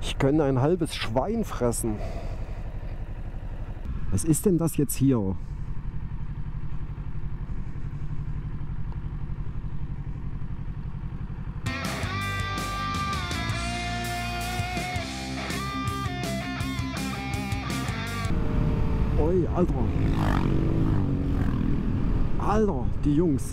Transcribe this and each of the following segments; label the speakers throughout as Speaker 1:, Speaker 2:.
Speaker 1: Ich könnte ein halbes Schwein fressen. Was ist denn das jetzt hier? Oi, Alter. Alter, die Jungs.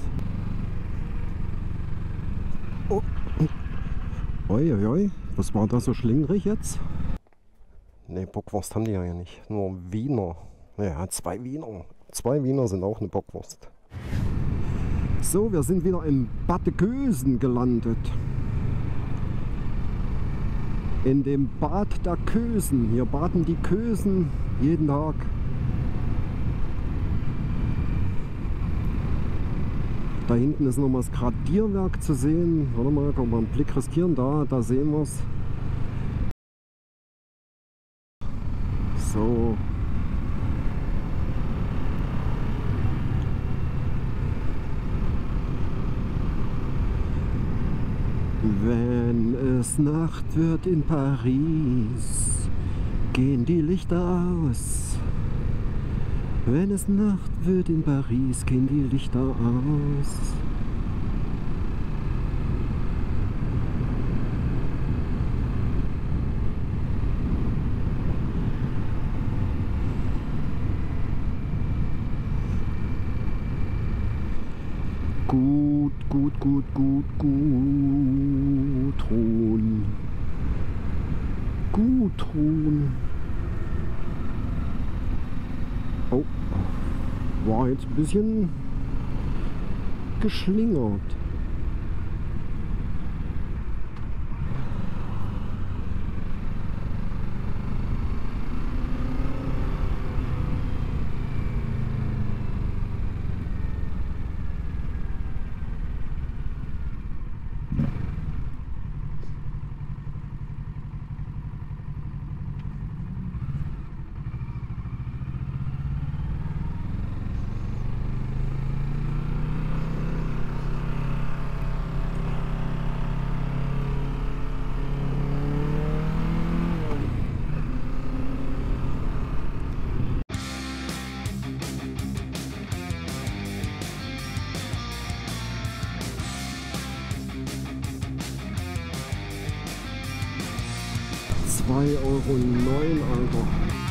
Speaker 1: Oh. Oi, oi, oi. Was war da so schlingrig jetzt? Ne, Bockwurst haben die ja nicht. Nur Wiener. Ja, 2 Wiener. 2 Wiener sind auch eine Bockwurst. So, wir sind wieder in Bad Kösen gelandet. In dem Bad der Kösen. Hier baden die Kösen jeden Tag. Da hinten ist nochmal das Gradierwerk zu sehen. Warte mal, können wir einen Blick riskieren. Da sehen wir es. So. Wenn es Nacht wird in Paris, gehen die Lichter aus. Wenn es Nacht wird in Paris, gehen die Lichter aus. Gut, gut, gut, gut, Gudrun. Gudrun. Oh, war jetzt ein bisschen geschlingert. €2,09, Alter.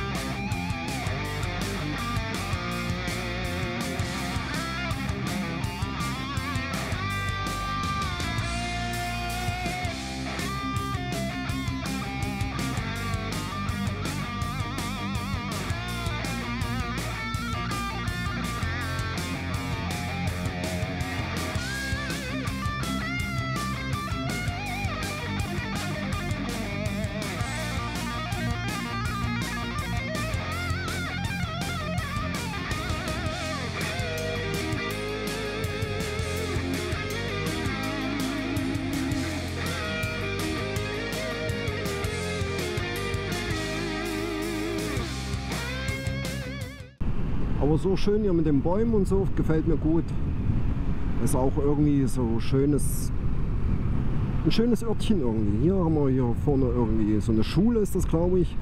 Speaker 1: Aber so schön hier mit den Bäumen und so, gefällt mir gut. Ist auch irgendwie so ein schönes Örtchen irgendwie. Hier haben wir hier vorne irgendwie so eine Schule, ist das, glaube ich.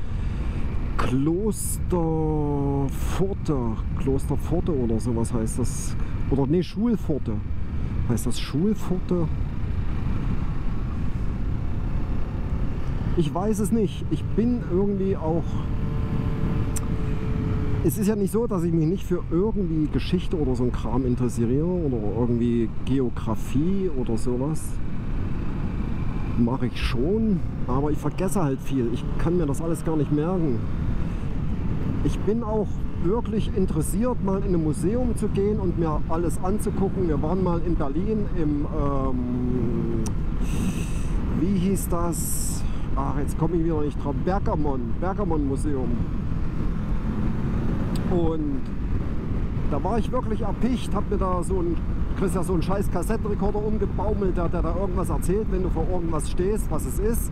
Speaker 1: Klosterpforte oder sowas heißt das. Oder ne, Schulpforte. Heißt das Schulpforte? Ich weiß es nicht. Ich bin irgendwie auch... Es ist ja nicht so, dass ich mich nicht für irgendwie Geschichte oder so ein Kram interessiere oder irgendwie Geografie oder sowas. Mache ich schon, aber ich vergesse halt viel. Ich kann mir das alles gar nicht merken. Ich bin auch wirklich interessiert, mal in ein Museum zu gehen und mir alles anzugucken. Wir waren mal in Berlin im, wie hieß das? Ach, jetzt komme ich wieder nicht drauf. Bergamon Museum. Und da war ich wirklich erpicht, hab mir da kriegst ja so einen scheiß Kassettenrekorder umgebaumelt, der da irgendwas erzählt, wenn du vor irgendwas stehst, was es ist.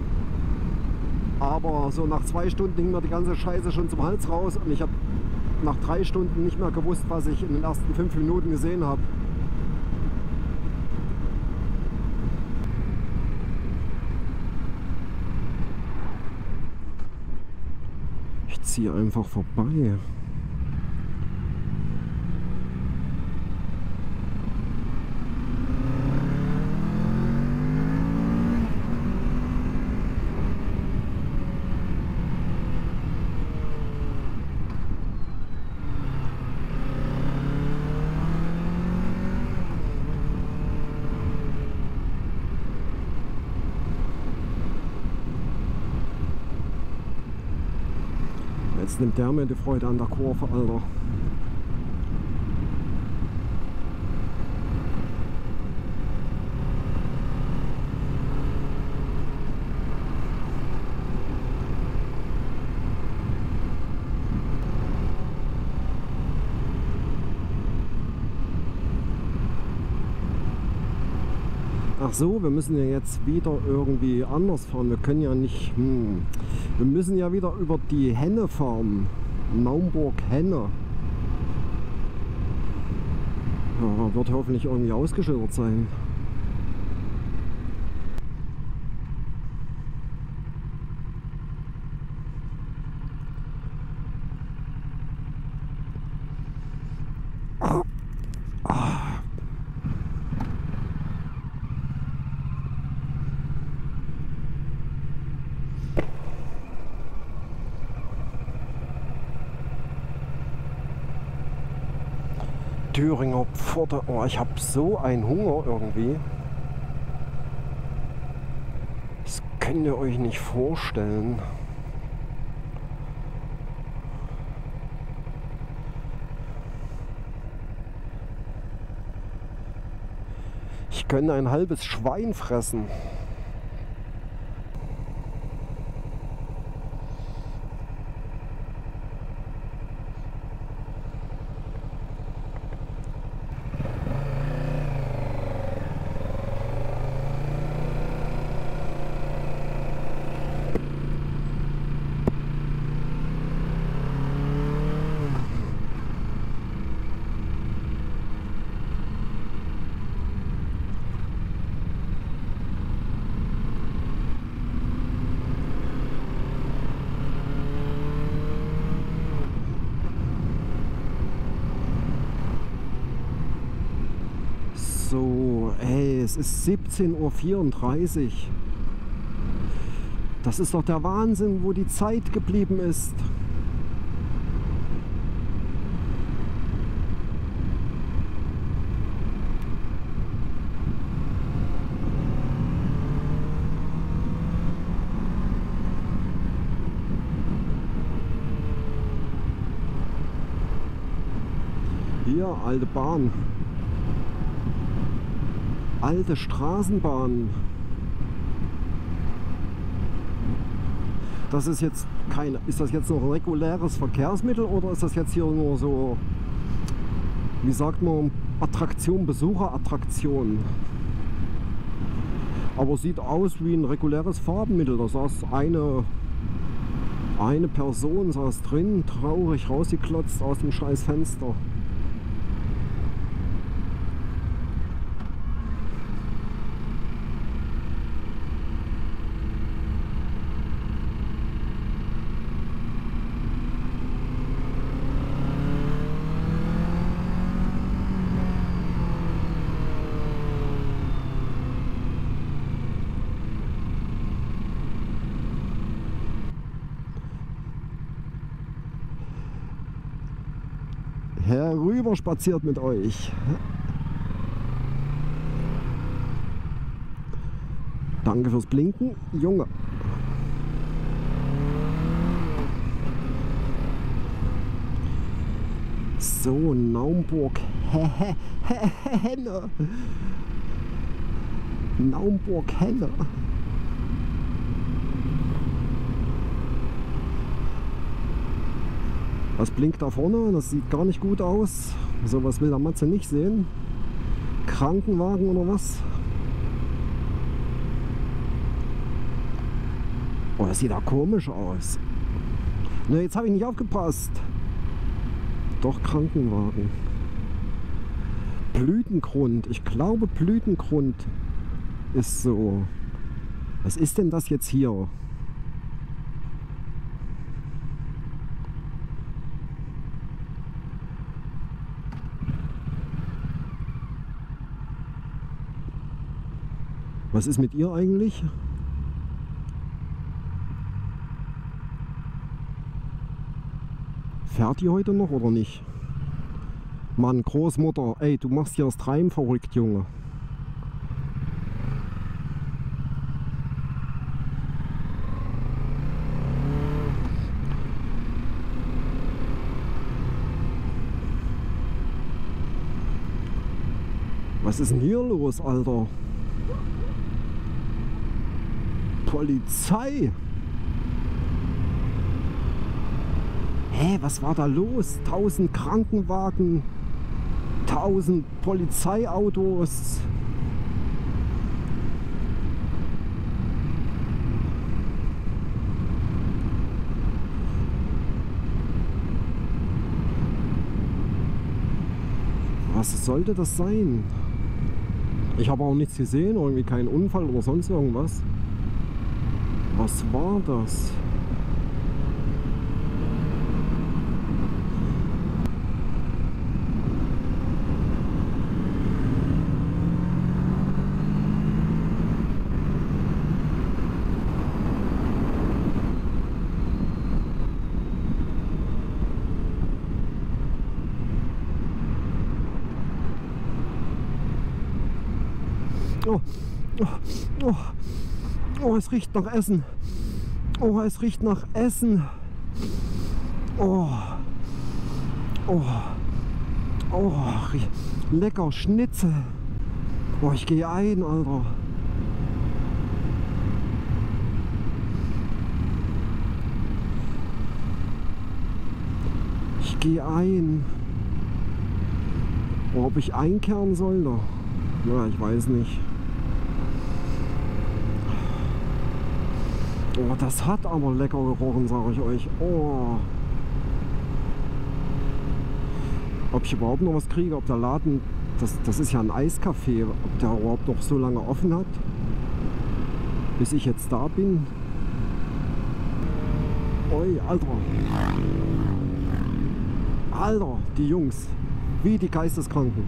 Speaker 1: Aber so nach 2 Stunden hing mir die ganze Scheiße schon zum Hals raus und ich habe nach 3 Stunden nicht mehr gewusst, was ich in den ersten 5 Minuten gesehen habe. Ich ziehe einfach vorbei. Jetzt nimmt der mir die Freude an der Kurve, Alter. Ach so, wir müssen ja jetzt wieder irgendwie anders fahren. Wir können ja nicht... Wir müssen ja wieder über die Henne fahren. Naumburg-Henne. Ja, wird hoffentlich irgendwie ausgeschildert sein. Thüringer Pforte. Oh, ich habe so einen Hunger irgendwie. Das könnt ihr euch nicht vorstellen. Ich könnte ein halbes Schwein fressen. So, ey, es ist 17:34 Uhr. Das ist doch der Wahnsinn, wo die Zeit geblieben ist. Hier, alte Bahn. Alte Straßenbahn. Das ist jetzt keine. Ist das jetzt noch ein reguläres Verkehrsmittel oder ist das jetzt hier nur so, wie sagt man, Attraktion, Besucherattraktion? Aber sieht aus wie ein reguläres Fahrmittel. Da saß eine Person saß drin, traurig rausgeklotzt aus dem scheiß Fenster. Herüber spaziert mit euch. Danke fürs Blinken, Junge. So, Naumburg-Henne. Naumburg-Henne. Was blinkt da vorne? Das sieht gar nicht gut aus. So was will der Matze nicht sehen. Krankenwagen oder was? Oh, das sieht da komisch aus. Ne, jetzt habe ich nicht aufgepasst. Doch, Krankenwagen. Blütengrund. Ich glaube, Blütengrund ist so. Was ist denn das jetzt hier? Was ist mit ihr eigentlich? Fährt die heute noch oder nicht? Mann, Großmutter, ey, du machst hier das Treiben verrückt, Junge. Was ist denn hier los, Alter? Polizei! Hä, was war da los? 1000 Krankenwagen, 1000 Polizeiautos. Was sollte das sein? Ich habe auch nichts gesehen, irgendwie keinen Unfall oder sonst irgendwas. Was war das? Oh, oh, oh, oh, es riecht nach Essen. Oh, es riecht nach Essen. Oh, oh, oh, lecker Schnitzel. Oh, ich gehe ein, Alter. Ich gehe ein. Oh, ob ich einkehren sollte? Ja, ich weiß nicht. Oh, das hat aber lecker gerochen, sage ich euch. Oh. Ob ich überhaupt noch was kriege, ob der Laden, das ist ja ein Eiscafé, ob der überhaupt noch so lange offen hat, bis ich jetzt da bin. Oi, Alter. Alter, die Jungs, wie die Geisteskranken.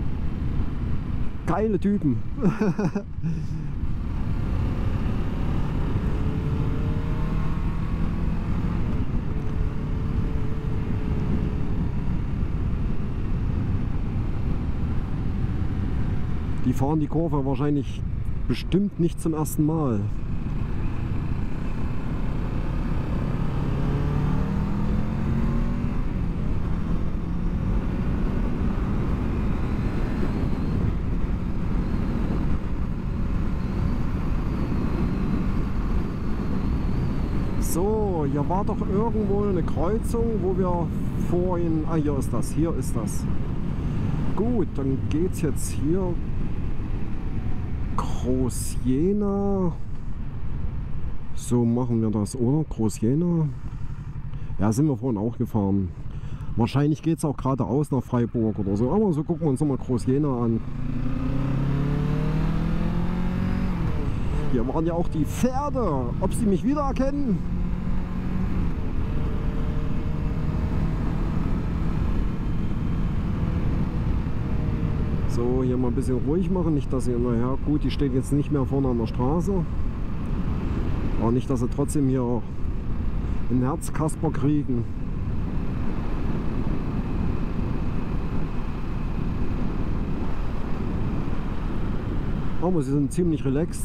Speaker 1: Geile Typen. Die fahren die Kurve wahrscheinlich bestimmt nicht zum ersten Mal. So, hier war doch irgendwo eine Kreuzung, wo wir vorhin... Ah, hier ist das, hier ist das. Gut, dann geht's jetzt hier... Groß-Jena. So machen wir das, oder? Groß-Jena. Ja, sind wir vorhin auch gefahren. Wahrscheinlich geht es auch geradeaus nach Freiburg oder so. Aber so gucken wir uns nochmal Groß-Jena an. Hier waren ja auch die Pferde. Ob sie mich wiedererkennen? So, hier mal ein bisschen ruhig machen, nicht dass sie, naja gut, die steht jetzt nicht mehr vorne an der Straße. Aber nicht, dass sie trotzdem hier ein Herzkasper kriegen. Aber sie sind ziemlich relaxed.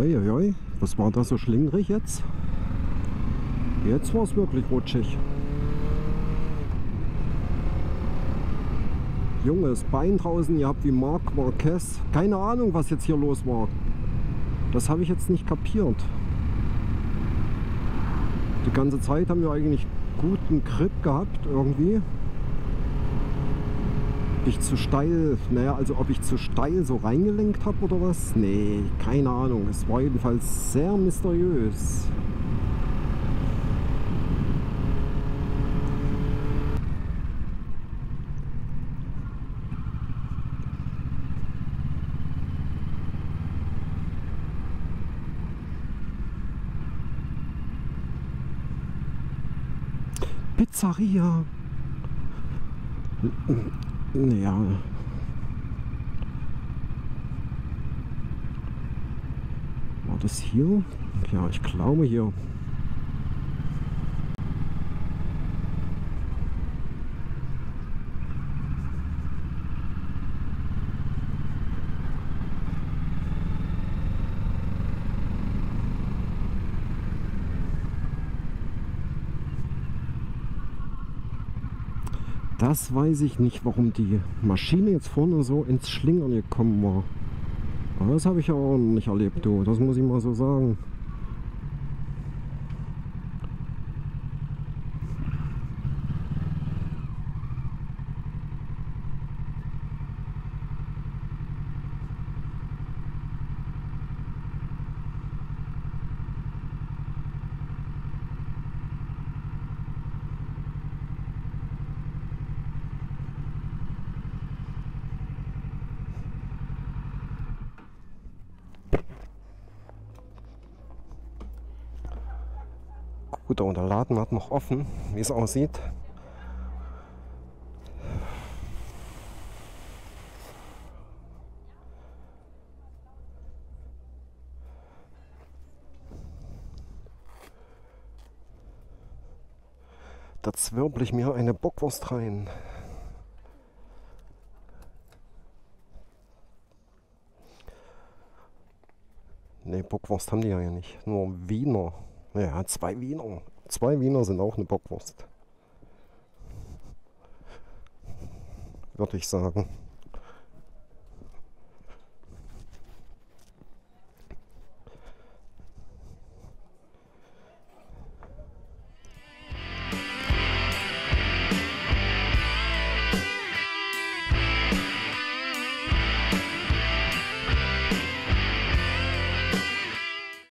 Speaker 1: Oi, oi, oi. Was war das so schlingrig jetzt? Jetzt war es wirklich rutschig. Junges Bein draußen, ihr habt wie Marc Marquez. Keine Ahnung, was jetzt hier los war. Das habe ich jetzt nicht kapiert. Die ganze Zeit haben wir eigentlich guten Grip gehabt irgendwie. Ich zu steil, naja, also ob ich zu steil so reingelenkt habe oder was? Nee, keine Ahnung. Es war jedenfalls sehr mysteriös. Pizzeria. Naja. War das hier? Ja, ich glaube hier. Das weiß ich nicht, warum die Maschine jetzt vorne so ins Schlingern gekommen war. Aber das habe ich ja auch noch nicht erlebt, du. Das muss ich mal so sagen. Gut, aber der Laden hat noch offen, wie es aussieht. Da zwirbel ich mir eine Bockwurst rein. Ne, Bockwurst haben die ja nicht. Nur Wiener. Ja, 2 Wiener. 2 Wiener sind auch eine Bockwurst. Würde ich sagen.